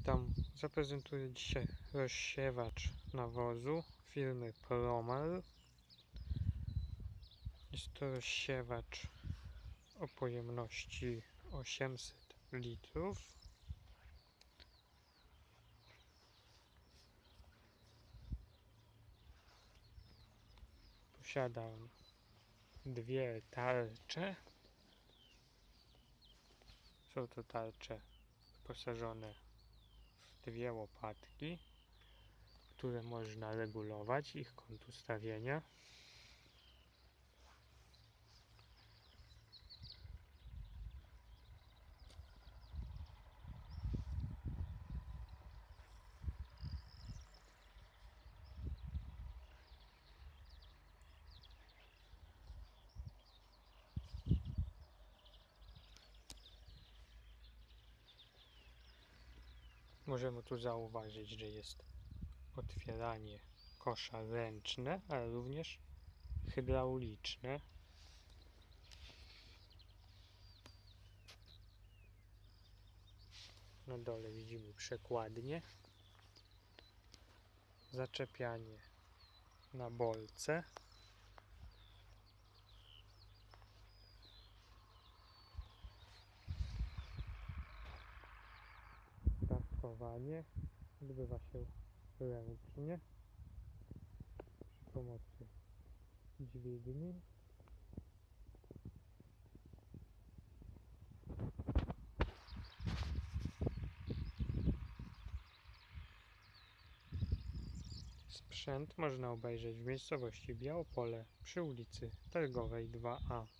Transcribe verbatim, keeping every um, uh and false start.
Witam, zaprezentuję dzisiaj rozsiewacz nawozu firmy Promar. Jest to rozsiewacz o pojemności osiemset litrów. Posiada on dwie tarcze. Są to tarcze wyposażone w dwie łopatki, które można regulować ich kąt ustawienia. Możemy tu zauważyć, że jest otwieranie kosza ręczne, ale również hydrauliczne. Na dole widzimy przekładnię, zaczepianie na bolce, startowanie odbywa się ręcznie przy pomocy dźwigni. Sprzęt można obejrzeć w miejscowości Białopole przy ulicy Targowej dwa A.